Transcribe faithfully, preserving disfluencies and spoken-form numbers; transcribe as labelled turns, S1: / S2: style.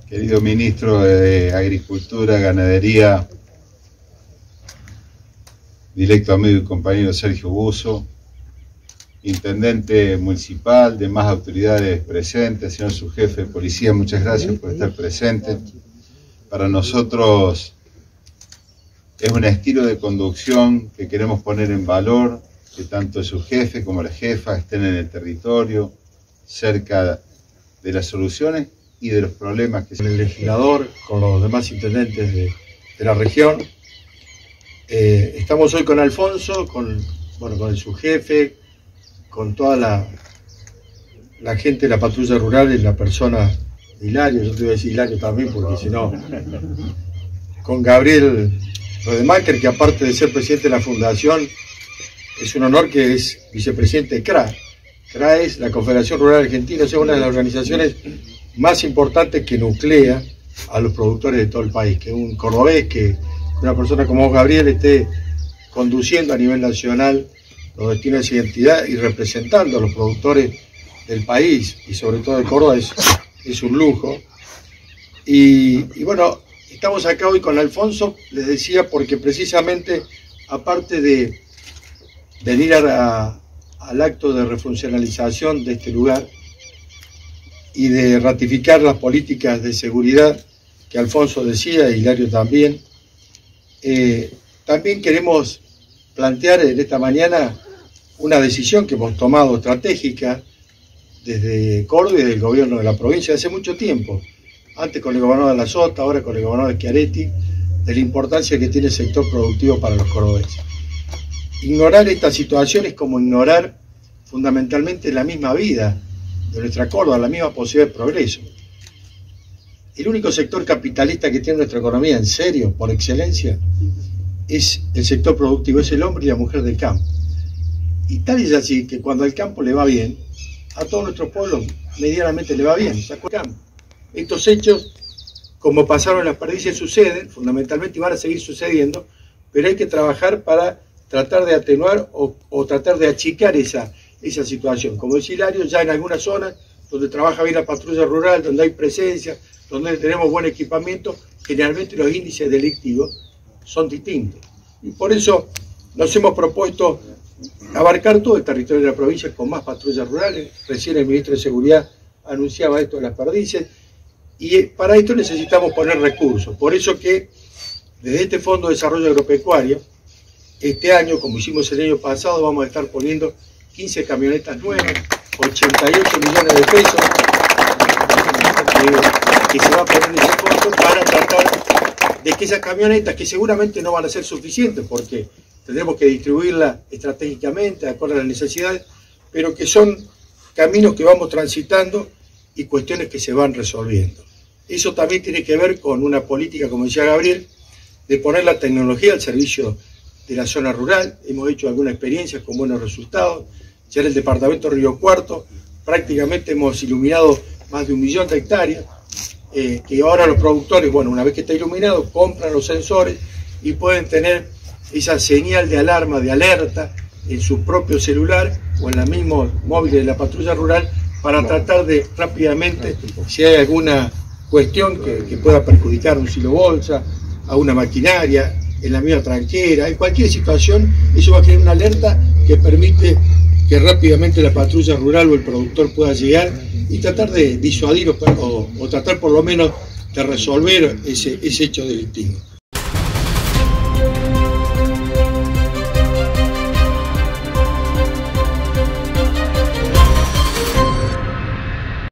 S1: querido ministro de Agricultura, Ganadería, directo amigo y compañero Sergio Busso, intendente municipal, demás autoridades presentes, señor subjefe de policía, muchas gracias por estar presente. Para nosotros es un estilo de conducción que queremos poner en valor, que tanto el subjefe como la jefa estén en el territorio, cerca de las soluciones y de los problemas que...
S2: Con el legislador, con los demás intendentes de, de la región. Eh, estamos hoy con Alfonso, con, bueno, con el subjefe, con toda la, la gente de la patrulla rural, en la persona de Hilario, yo te voy a decir Hilario también, porque si no, con Gabriel Rodemacher, que aparte de ser presidente de la fundación, es un honor que es vicepresidente de C R A. C R A es la Confederación Rural Argentina, es una de las organizaciones más importantes que nuclea a los productores de todo el país, que un cordobés, que una persona como vos, Gabriel, esté conduciendo a nivel nacional los destinos de esa identidad y representando a los productores del país y sobre todo de Córdoba es, es un lujo. Y, y bueno, estamos acá hoy con Alfonso, les decía, porque precisamente aparte de venir a, a, al acto de refuncionalización de este lugar y de ratificar las políticas de seguridad que Alfonso decía, y Hilario también, eh, también queremos plantear en esta mañana una decisión que hemos tomado estratégica desde Córdoba y del gobierno de la provincia hace mucho tiempo, antes con el gobernador de La Sota, ahora con el gobernador de Schiaretti, de la importancia que tiene el sector productivo para los cordobeses. Ignorar esta situación es como ignorar fundamentalmente la misma vida de nuestra Córdoba, la misma posibilidad de progreso. El único sector capitalista que tiene nuestra economía en serio, por excelencia, es el sector productivo, es el hombre y la mujer del campo. Y tal es así que cuando al campo le va bien, a todos nuestros pueblos medianamente le va bien, sacó el campo. Estos hechos, como pasaron en las perdices, suceden fundamentalmente y van a seguir sucediendo, pero hay que trabajar para tratar de atenuar o, o tratar de achicar esa, esa situación. Como decía Hilario, ya en algunas zonas donde trabaja bien la patrulla rural, donde hay presencia, donde tenemos buen equipamiento, generalmente los índices delictivos son distintos. Y por eso nos hemos propuesto abarcar todo el territorio de la provincia con más patrullas rurales. Recién el ministro de Seguridad anunciaba esto de las perdices, y para esto necesitamos poner recursos. Por eso que desde este Fondo de Desarrollo Agropecuario, este año, como hicimos el año pasado, vamos a estar poniendo quince camionetas nuevas, ochenta y ocho millones de pesos eh, que se va a poner en ese fondo para tratar de que esas camionetas, que seguramente no van a ser suficientes porque tendremos que distribuirlas estratégicamente de acuerdo a las necesidades, pero que son caminos que vamos transitando y cuestiones que se van resolviendo. Eso también tiene que ver con una política, como decía Gabriel, de poner la tecnología al servicio de la zona rural. Hemos hecho algunas experiencias con buenos resultados. Ya en el departamento Río Cuarto prácticamente hemos iluminado más de un millón de hectáreas, eh, que ahora los productores, bueno, una vez que está iluminado, compran los sensores y pueden tener esa señal de alarma, de alerta, en su propio celular o en la misma móvil de la patrulla rural para tratar de rápidamente, si hay alguna cuestión que, que pueda perjudicar a un silo bolsa, a una maquinaria, en la misma tranquera, en cualquier situación, eso va a crear una alerta que permite que rápidamente la patrulla rural o el productor pueda llegar y tratar de disuadir o, o, o tratar por lo menos de resolver ese, ese hecho delictivo.